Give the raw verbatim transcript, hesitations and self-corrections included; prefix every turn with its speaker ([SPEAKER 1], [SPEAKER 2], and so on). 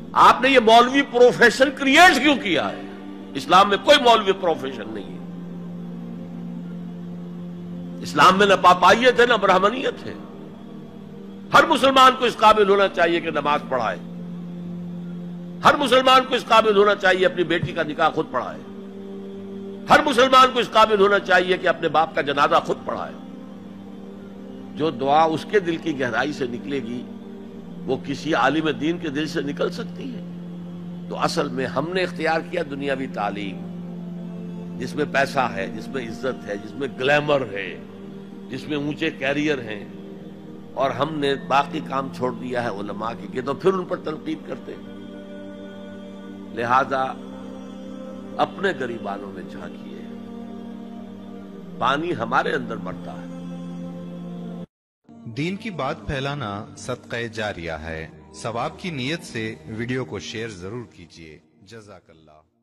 [SPEAKER 1] آپ نے یہ مولوی پروفیشن کریٹ کیوں کیا ہے؟ اسلام میں کوئی مولوی پروفیشن نہیں ہے. اسلام میں نہ پاپائیت ہے نہ برہمنیت ہے. ہر مسلمان کو اس قابل ہونا چاہیے کہ نماز پڑھائے. ہر مسلمان کو اس قابل ہونا چاہیے اپنی بیٹی کا نکاح خود پڑھائے. ہر مسلمان کو اس قابل ہونا چاہیے کہ اپنے باپ کا جنازہ خود پڑھائے. جو دعا اس کے دل کی گہرائی سے نکلے گی وہ کسی عالم دین کے دل سے نکل سکتی ہے. تو اصل میں ہم نے اختیار کیا دنیاوی تعلیم، جس میں پیسہ ہے، جس میں عزت ہے، جس میں گلیمر ہے، جس میں اونچے کیریئر ہیں، اور ہم نے باقی کام چھوڑ دیا ہے علماء کے کہ تو پھر ان پر تنقید کرتے ہیں. لہذا اپنے گریبانوں میں جھانکیے، پانی ہمارے اندر بڑھتا ہے.
[SPEAKER 2] دین کی بات پھیلانا صدقہ جاریہ ہے. ثواب کی نیت سے ویڈیو کو شیئر ضرور کیجیے. جزاک اللہ.